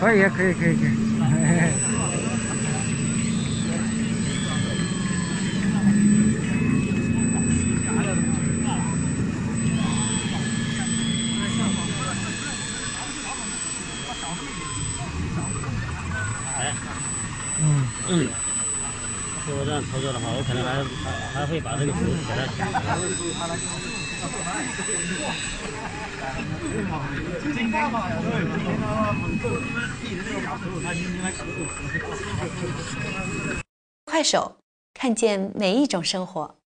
可以，可以，可以，可以。 哎， 嗯， 如果这样操作的话，我可能还会把这个符给它。 快手，看见每一种生活。